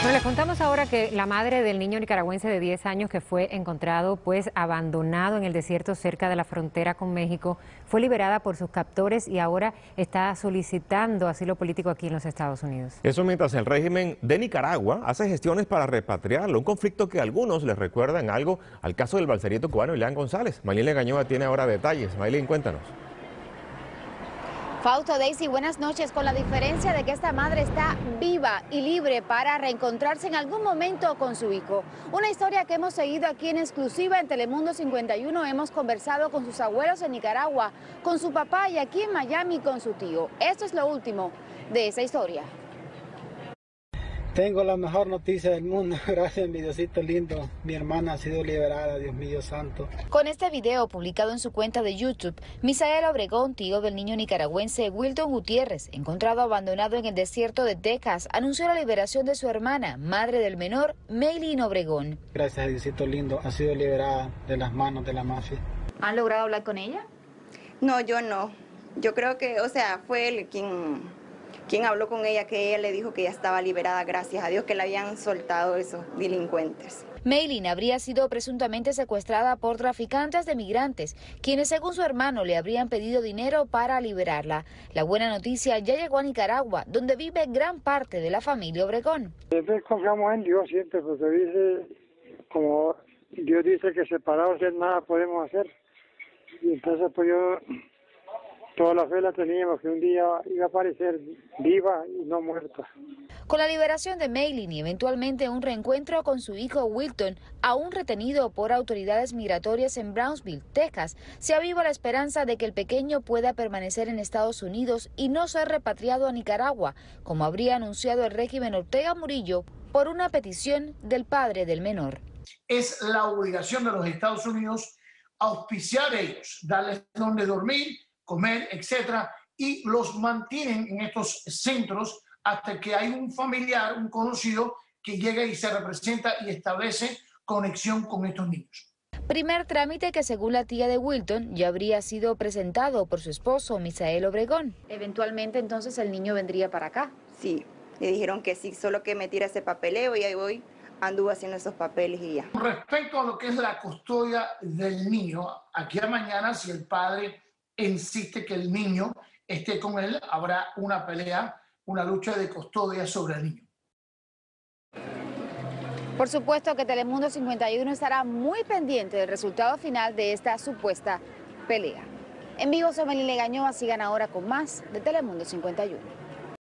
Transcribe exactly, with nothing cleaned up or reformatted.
Bueno, les contamos ahora que la madre del niño nicaragüense de diez años que fue encontrado pues abandonado en el desierto cerca de la frontera con México fue liberada por sus captores y ahora está solicitando asilo político aquí en los Estados Unidos. Eso mientras el régimen de Nicaragua hace gestiones para repatriarlo, un conflicto que a algunos les recuerda en algo al caso del balserito cubano Ileán González. Maylin Legañova tiene ahora detalles. Maylin, cuéntanos. Fausto, Daisy, buenas noches. Con la diferencia de que esta madre está viva y libre para reencontrarse en algún momento con su hijo. Una historia que hemos seguido aquí en exclusiva en Telemundo cincuenta y uno. Hemos conversado con sus abuelos en Nicaragua, con su papá y aquí en Miami con su tío. Esto es lo último de esa historia. Tengo la mejor noticia del mundo, gracias mi Diosito lindo, mi hermana ha sido liberada, Dios mío santo. Con este video publicado en su cuenta de YouTube, Misael Obregón, tío del niño nicaragüense Wilton Gutiérrez, encontrado abandonado en el desierto de Texas, anunció la liberación de su hermana, madre del menor, Maylin Obregón. Gracias a Diosito lindo, ha sido liberada de las manos de la mafia. ¿Han logrado hablar con ella? No, yo no. Yo creo que, o sea, fue él quien... quien habló con ella, que ella le dijo que ya estaba liberada, gracias a Dios, que la habían soltado esos delincuentes. Maylin habría sido presuntamente secuestrada por traficantes de migrantes, quienes según su hermano le habrían pedido dinero para liberarla. La buena noticia ya llegó a Nicaragua, donde vive gran parte de la familia Obregón. Siempre confiamos en Dios, siempre, porque dice, como Dios dice que separados de nada podemos hacer. Y entonces pues yo... toda la fe la teníamos, que un día iba a aparecer viva y no muerta. Con la liberación de Maylin y eventualmente un reencuentro con su hijo Wilton, aún retenido por autoridades migratorias en Brownsville, Texas, se aviva la esperanza de que el pequeño pueda permanecer en Estados Unidos y no ser repatriado a Nicaragua, como habría anunciado el régimen Ortega Murillo por una petición del padre del menor. Es la obligación de los Estados Unidos auspiciar a ellos, darles donde dormir, comer, etcétera, y los mantienen en estos centros hasta que hay un familiar, un conocido, que llega y se representa y establece conexión con estos niños. Primer trámite que según la tía de Wilton ya habría sido presentado por su esposo, Misael Obregón. Eventualmente entonces el niño vendría para acá. Sí, le dijeron que sí, solo que me tira ese papeleo y ahí voy, anduvo haciendo esos papeles y ya. Respecto a lo que es la custodia del niño, aquí a mañana, si el padre insiste que el niño esté con él, habrá una pelea, una lucha de custodia sobre el niño. Por supuesto que Telemundo cincuenta y uno estará muy pendiente del resultado final de esta supuesta pelea. En vivo, soy Maylin Legañova, sigan ahora con más de Telemundo cincuenta y uno.